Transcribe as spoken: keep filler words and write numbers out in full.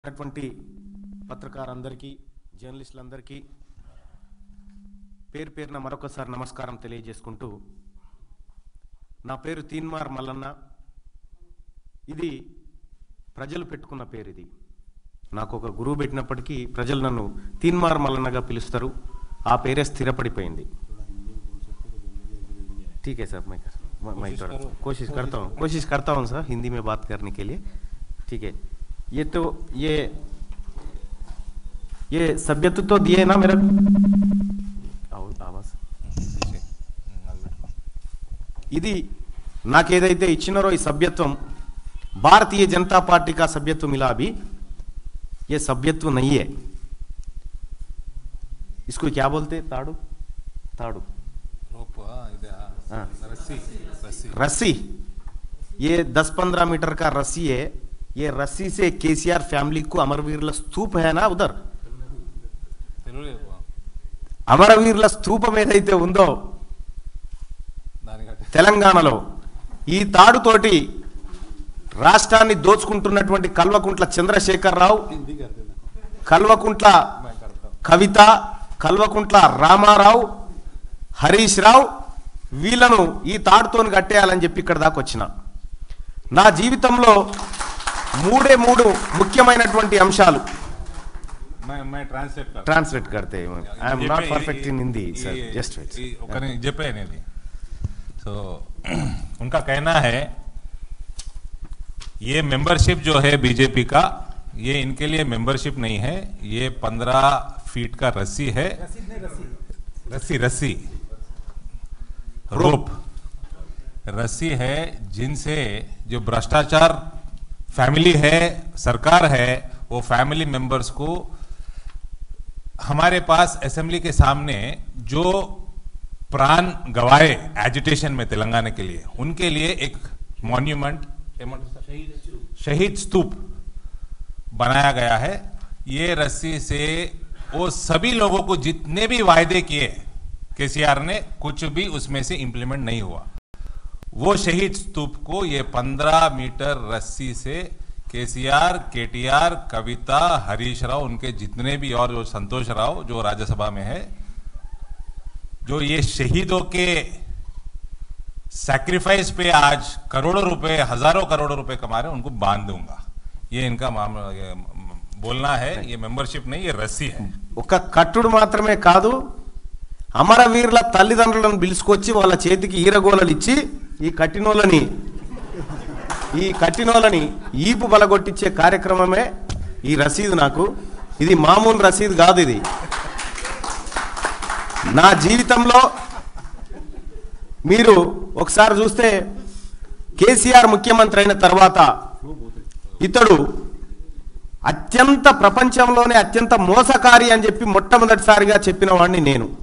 అటువంటి పత్రికారులందరికీ జర్నలిస్టులందరికీ పేరు పేరున మరొకసారి నమస్కారం తెలియజేసుకుంటూ, నా పేరు తీన్మార్ మల్లన్న. ఇది ప్రజలు పెట్టుకున్న పేరు. ఇది నాకు ఒక గురువు పెట్టినప్పటికీ ప్రజలు నన్ను తీన్మార్ మల్లన్నగా పిలుస్తారు. ఆ పేరే స్థిరపడిపోయింది. ठीक है सर, मैं मैं थोड़ा कोशिश करता हूँ कोशिश करता हूँ सर हिंदी में बात करने के लिए. ठीक है, ये तो ये ये सभ्यत्व तो दिए ना मेरा आवाज. ఇది నాకేదైతే ఇచ్చినారో ఈ సభ్యత్వం भारतीय जनता पार्टी का सभ्यत्व मिला. अभी ये सभ्यत्व नहीं है. इसको क्या बोलते? ताड़ू ताड़ू रस्सी रस्सी रस्सी. ये दस पंद्रह मीटर का रस्सी है. ये रस्सी से केसीआर फैमिली को अमरवीर स्तूप है ना, उधर అమరవీరుల స్తూపం ఏదైతే ఉందో తెలంగాణలో, ఈ తాడుతోటి రాష్ట్రాన్ని దోచుకుంటున్నటువంటి కల్వకుంట్ల చంద్రశేఖరరావు, కల్వకుంట్ల కవిత, కల్వకుంట్ల రామారావు, హరీష్ రావు, వీళ్ళను ఈ తాడుతోని కట్టేయాలని చెప్పి ఇక్కడ దాకా వచ్చిన. నా జీవితంలో మూడే మూడు ముఖ్యమైనటువంటి అంశాలు. मैं मैं ट्रांसलेट कर ट्रांसलेट करते हैं. I am not perfect in Hindi sir, just wait. ओकने जेपे नहीं. तो उनका कहना है ये मेंबरशिप जो है बीजेपी का, ये इनके लिए मेंबरशिप नहीं है. ये पंद्रह फीट का रस्सी है. रस्सी रस्सी रोप रस्सी है, जिनसे जो भ्रष्टाचार फैमिली है, सरकार है, वो फैमिली मेंबर्स को हमारे पास असेंबली के सामने जो प्राण गवाए एजिटेशन में तेलंगाना के लिए, उनके लिए एक मॉन्यूमेंट, शहीद स्तूप बनाया गया है. ये रस्सी से वो सभी लोगों को जितने भी वायदे किए केसीआर ने, कुछ भी उसमें से इंप्लीमेंट नहीं हुआ. वो शहीद स्तूप को ये पंद्रह मीटर रस्सी से केसीआर, केटीआर, कविता, हरीश राव, उनके जितने भी, और जो संतोष राव जो राज्यसभा में है, जो ये शहीदों के सैक्रिफाइस पे आज करोड़ों रुपए, हजारों करोड़ों रुपए कमा रहे हैं, उनको बांध दूंगा. ये इनका मामला, ये बोलना है. ये मेंबरशिप नहीं, ये रस्सी है. ఒక కట్టుడు మాత్రమే కాదు, అమరవీరుల తల్లిదండ్రులను పిలుచుకొచ్చి వాళ్ళ చేతికి ఈరగోలలు ఇచ్చి ఈ కట్టినోళ్ళని ఈ కట్టినోళ్ళని ఈపు బలగొట్టించే కార్యక్రమమే ఈ రసీదు. నాకు ఇది మామూలు రసీదు కాదు. ఇది నా జీవితంలో మీరు ఒకసారి చూస్తే, కేసీఆర్ ముఖ్యమంత్రి అయిన తర్వాత ఇతడు అత్యంత ప్రపంచంలోనే అత్యంత మోసకారి అని చెప్పి మొట్టమొదటిసారిగా చెప్పిన వాడిని నేను.